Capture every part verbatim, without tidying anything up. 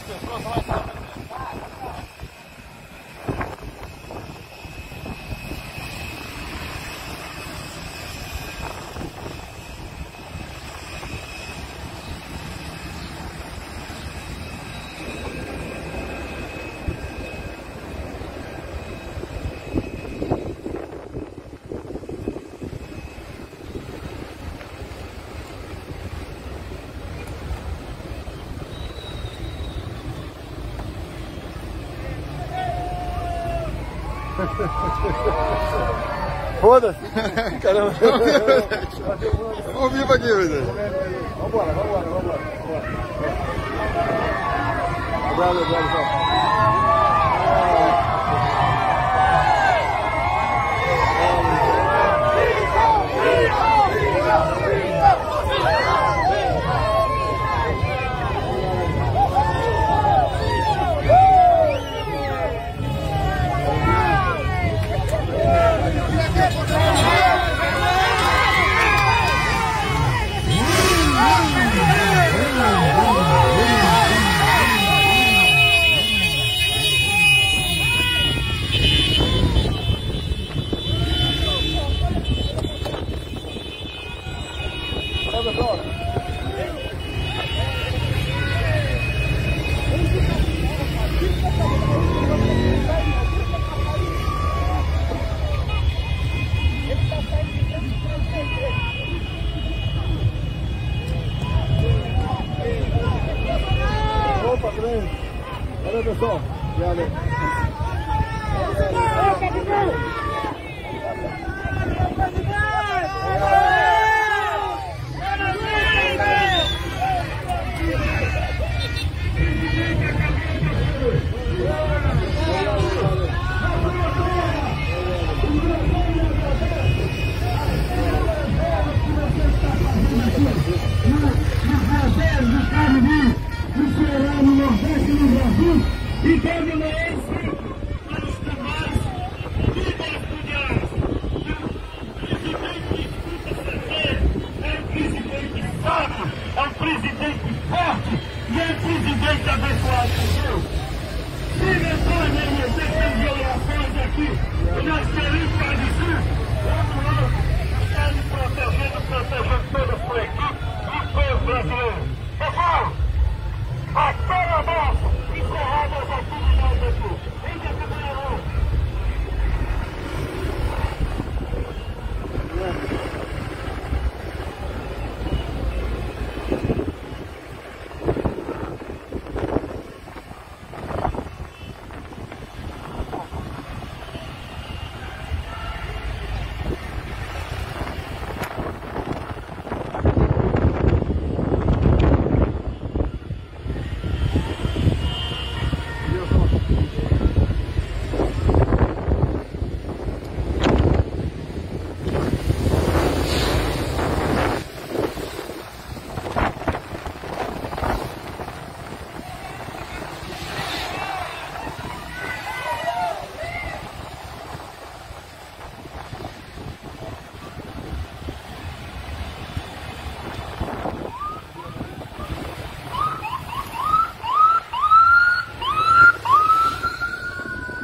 Foda-se! Caramba! Vamos vir pra aqui, velho! Vambora, vambora, vambora! Obrigado, obrigado, Opa, grande! Valeu, pessoal! Obrigado! No Nordeste do Brasil e terminense para os trabalhos libertarianos. O presidente escuta certeiro, é um presidente sábio, é um presidente forte e é um presidente abençoado por Deus. Se retornem essas violações aqui, nós queremos parecer, vamos lá, estamos protegendo, protegendo todas por aqui e o povo brasileiro. Pessoal! Até a nossa, encerrada as atividades aqui. Vem cá, caminhão.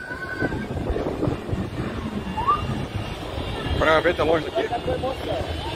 Para ver, tá longe daqui?